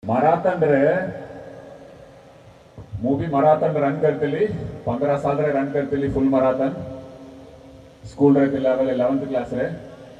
Marathon रे मु भी माराथन रन करती 15 साल रे रन करती फुल माराथन स्कूल रे पिला बेले 11th क्लास रे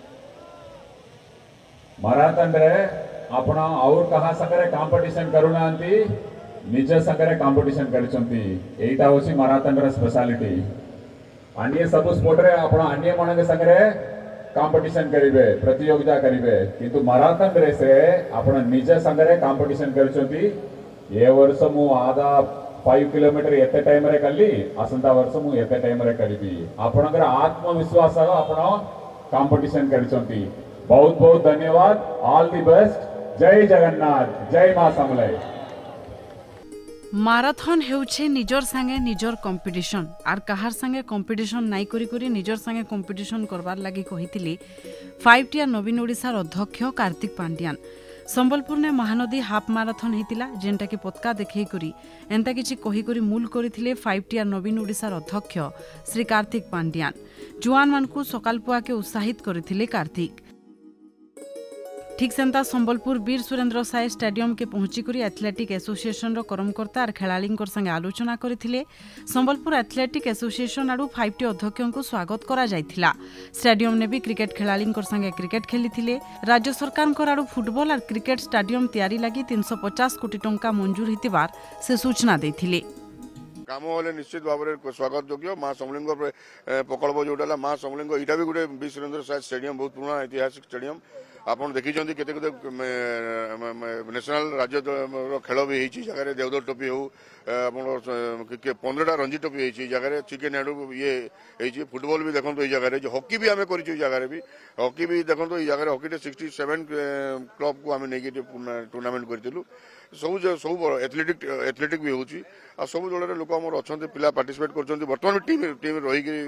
माराथन रे आपण और कहा संगे कंपटीशन करूना निज संगे कंपटीशन करछंती एटा होसी माराथन रे स्पेशलिटी अन्य सब स्पोर्ट रे आपण अन्य मन संगे कंपटीशन करिवे प्रतियोगिता करिवे किंतु माराथन रेस रे आपण निज संगे कंपटीशन करछंती ए वर्ष मु आधा 5 किलोमीटर एते टाइम रे कली आसंता वर्ष मु एते टाइम रे करिबी आपनकर आत्मविश्वास आपण कंपटीशन करछंती बहुत बहुत धन्यवाद ऑल द बेस्ट जय जगन्नाथ जय मां समलय। माराथन हेउछे निजर संगे निजर कंपटीशन आर कहार संगे कंपटीशन नाई करी करी निजर संगे कंपटीशन करबार लागि कहिथिले 5 टियर नवीन ओडिसार अध्यक्ष कार्तिक पांड्यान संबलपुर ने महानदी हाफ माराथन हेतिला जेंटा कि पतका देखै करी एंता किछि कहि करी मूल करिथिले 5 टियर नवीन ओडिसार अध्यक्ष श्री कार्तिक पांड्यान जुआन मानकु सकाल पुआ के उत्साहित करिथिले कार्तिक ठीक सेंता संबलपुर वीर सुरेंद्र साय स्टेडियम के पहुंचिकरी एथलेटिक एसोसिएशन रो कर्मकर्ता और खेलाड़ी संगे आलोचना करथिले। संबलपुर एथलेटिक एसोसिएशन आडू 5 टी अध्यक्षों को स्वागत करा जायथिला। स्टेडियम ने भी क्रिकेट खेलाड़ी संगे क्रिकेट खेली राज्य सरकार आडू फुटबॉल और क्रिकेट स्टेडियम तैयारी लगी 350 कोटी टंका मंजूर हितिबार से सूचना देथिले। काम होले निश्चित भाव में स्वागत योग्य माँ समलिंग प्रकल्प जोटा माँ समलिंग यहाँ भी गोटे वीर सुरेंद्र साय स्टेडियम बहुत पुराना ऐतिहासिक स्टेडियम आपन देखी केते नेशनल राज्य खेल भी होती जगह देवदर टोपी हो 15टा रणजी टोपी होती जगह चिकेन हेडू ये फुटबॉल भी देखो ये जगह हॉकी भी आम कर जगह भी हॉकी भी देखो ये जगह हॉकी 67 क्लब को आम नहीं टूर्नामेंट करूँ सब एथलेटिक भी होची आ सब दल लोक आम अच्छा पिला पार्टिसिपेट कर बर्तमान टीम रही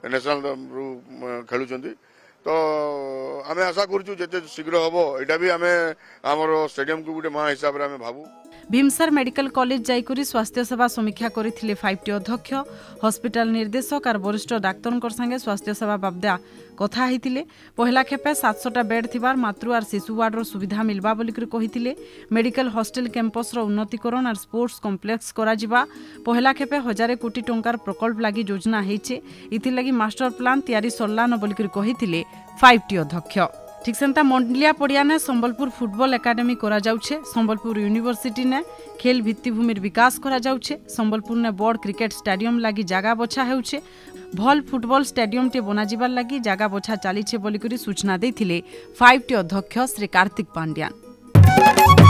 नेशनल खेलुंट तो आम आशा करूँ जिते शीघ्र हम यहाँ भी आम आम स्टेडियम को गोटे माँ हिसाब से भावु। भीमसार मेडिकल कॉलेज जाइकरी स्वास्थ्य सेवा समीक्षा करथिले 5 टी अध्यक्ष हॉस्पिटल निर्देशक और वरिष्ठ डाक्तर संगे स्वास्थ्य सेवा बाबदा कथा हितिले पहला खेपे 700टा बेड थिबार मातृ और शिशु वार्ड रो सुविधा मिलबा बोली कहिथिले। मेडिकल हॉस्टल कैंपस रो उन्नतीकरण और स्पोर्ट्स कॉम्प्लेक्स करा जिबा पहला खेपे 1000 कोटी टंकार प्रकल्प लागि योजना हेचे इथि लागि मास्टर प्लान तैयारी सरलान बोली कहिथिले 5 टी अध्यक्ष। ठीक सेंता मंडलिया पड़िया ने संबलपुर फुटबॉल एकेडमी करा जाउछे संबलपुर यूनिवर्सिटी ने खेल भित्तिभूमिर विकास करा जाउछे संबलपुर ने बड़ क्रिकेट स्टेडियम लागि जागा बछा हेउछे भल फुटबॉल स्टेडियम टे बना जिबार लागि जागा बछा चालीछे बोली करी सूचना देथिले 5 टी अध्यक्ष श्री कार्तिक पांड्यान।